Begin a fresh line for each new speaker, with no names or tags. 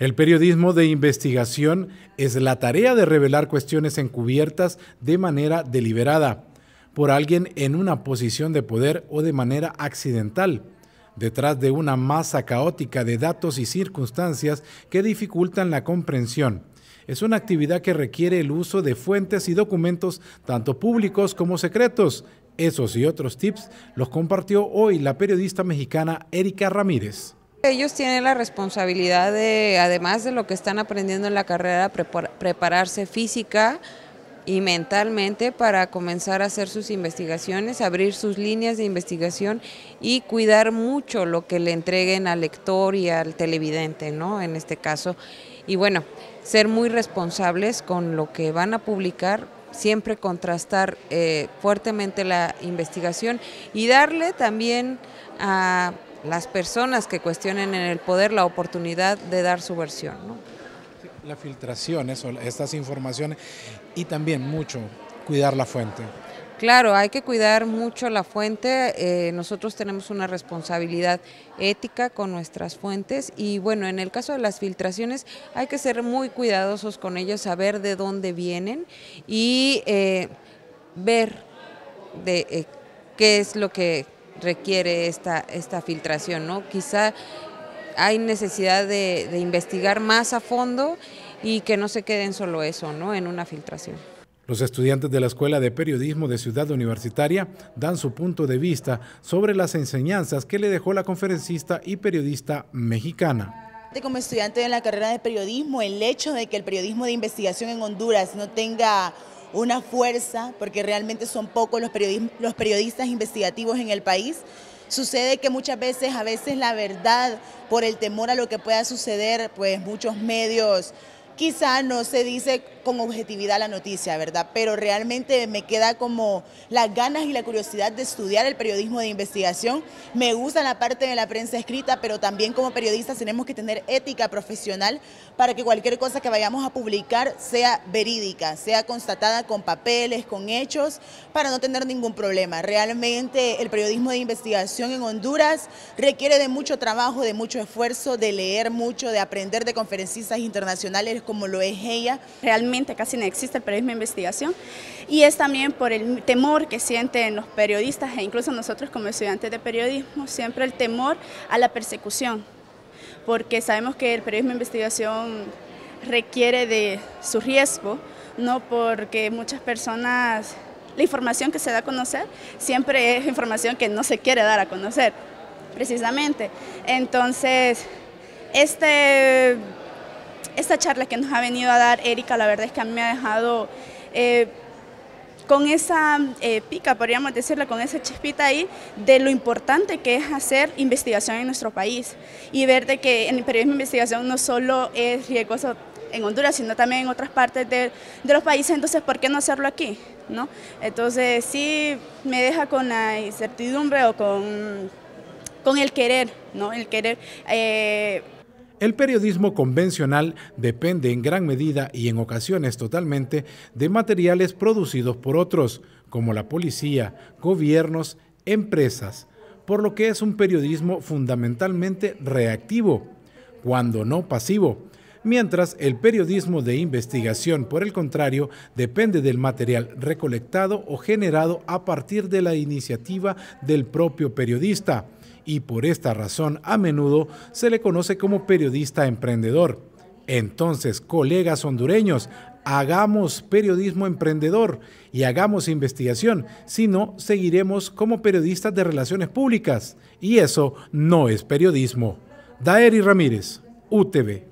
El periodismo de investigación es la tarea de revelar cuestiones encubiertas de manera deliberada, por alguien en una posición de poder o de manera accidental, detrás de una masa caótica de datos y circunstancias que dificultan la comprensión. Es una actividad que requiere el uso de fuentes y documentos tanto públicos como secretos. Esos y otros tips los compartió hoy la periodista mexicana Erika Ramírez.
Ellos tienen la responsabilidad de, además de lo que están aprendiendo en la carrera, prepararse física y mentalmente para comenzar a hacer sus investigaciones, abrir sus líneas de investigación y cuidar mucho lo que le entreguen al lector y al televidente, ¿no? En este caso. Y bueno, ser muy responsables con lo que van a publicar, siempre contrastar fuertemente la investigación y darle también a las personas que cuestionen en el poder la oportunidad de dar su versión, ¿no?
La filtración, estas informaciones y también mucho cuidar la fuente.
Claro, hay que cuidar mucho la fuente, nosotros tenemos una responsabilidad ética con nuestras fuentes y bueno, en el caso de las filtraciones hay que ser muy cuidadosos con ellos, saber de dónde vienen y ver qué es lo que requiere esta filtración, ¿no? Quizá hay necesidad de investigar más a fondo y que no se quede en solo eso, ¿no? En una filtración.
Los estudiantes de la Escuela de Periodismo de Ciudad Universitaria dan su punto de vista sobre las enseñanzas que le dejó la conferencista y periodista mexicana.
Como estudiante de la carrera de periodismo, el hecho de que el periodismo de investigación en Honduras no tenga una fuerza, porque realmente son pocos los periodistas investigativos en el país, sucede que muchas veces, la verdad, por el temor a lo que pueda suceder, pues muchos medios quizá no se dice con objetividad la noticia, ¿verdad? Pero realmente me queda como las ganas y la curiosidad de estudiar el periodismo de investigación. Me gusta la parte de la prensa escrita, pero también como periodistas tenemos que tener ética profesional para que cualquier cosa que vayamos a publicar sea verídica, sea constatada con papeles, con hechos, para no tener ningún problema. Realmente el periodismo de investigación en Honduras requiere de mucho trabajo, de mucho esfuerzo, de leer mucho, de aprender de conferencistas internacionales como lo es ella.
Realmente casi no existe el periodismo de investigación y es también por el temor que sienten los periodistas e incluso nosotros como estudiantes de periodismo, siempre el temor a la persecución, porque sabemos que el periodismo de investigación requiere de su riesgo, no porque muchas personas, la información que se da a conocer siempre es información que no se quiere dar a conocer, precisamente. Entonces, esta charla que nos ha venido a dar Erika, la verdad es que a mí me ha dejado con esa pica, podríamos decirlo, con esa chispita ahí, de lo importante que es hacer investigación en nuestro país y ver de que en el periodismo de investigación no solo es riesgoso en Honduras, sino también en otras partes de los países, entonces ¿por qué no hacerlo aquí? ¿No? Entonces sí me deja con la incertidumbre o con el querer, ¿no? El querer.
El periodismo convencional depende en gran medida y en ocasiones totalmente de materiales producidos por otros, como la policía, gobiernos, empresas, por lo que es un periodismo fundamentalmente reactivo, cuando no pasivo, mientras el periodismo de investigación, por el contrario, depende del material recolectado o generado a partir de la iniciativa del propio periodista, y por esta razón a menudo se le conoce como periodista emprendedor. Entonces, colegas hondureños, hagamos periodismo emprendedor y hagamos investigación, si no, seguiremos como periodistas de relaciones públicas, y eso no es periodismo. Daeri Ramírez, UTV.